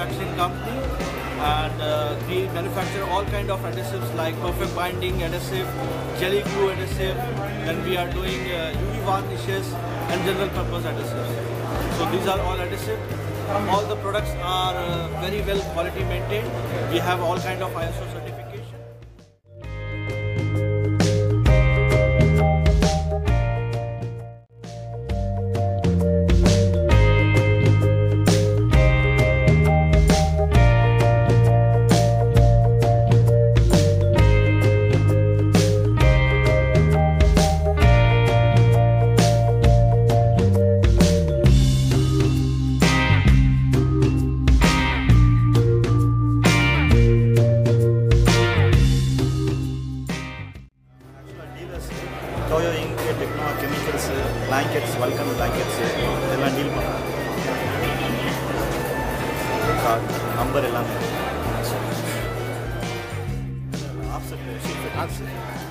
manufacturing company, and we manufacture all kind of adhesives like perfect binding adhesive, jelly glue adhesive, then we are doing UV varnishes and general purpose adhesives. So these are all adhesives. All the products are very well quality maintained. We have all kind of ISO certification. Toyo Ink, Techno Chemicals, blankets, Vulcan blankets, எல்லாம் deal பண்ணுறோம். Card number எல்லாமே offset sheet